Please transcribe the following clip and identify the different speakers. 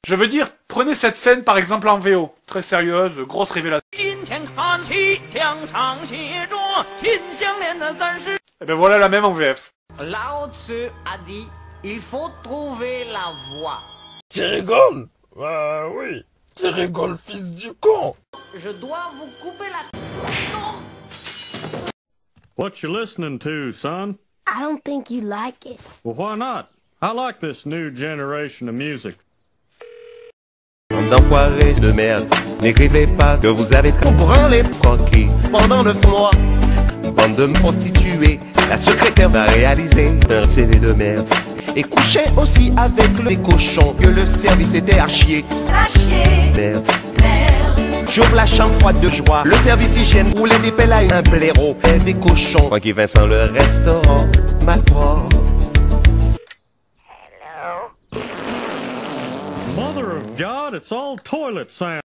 Speaker 1: Je veux dire, prenez cette scène par exemple en VO. Très sérieuse, grosse révélation. Et ben voilà la même en VF.
Speaker 2: Lao Tzu a dit, il faut trouver la voie.
Speaker 3: Tu rigoles? Oui. Tu rigoles, fils du con.
Speaker 2: Je dois vous couper la...
Speaker 4: What you listening to, son?
Speaker 5: I don't think you like it.
Speaker 4: Well, why not? I like this new generation of music.
Speaker 6: Bande d'enfoirés de merde, n'écrivez pas que vous avez comprend les croquis pendant 9 mois. Bande de prostituées, la secrétaire va réaliser un CV de merde. Et coucher aussi avec les cochons, que le service était à chier. Merde. J'ouvre la chambre froide de joie, le service hygiène roulait des pelles à un blaireau. Et des cochons, Francky Vincent le restaurant, ma proie.
Speaker 4: Mother of God, it's all toilet sound.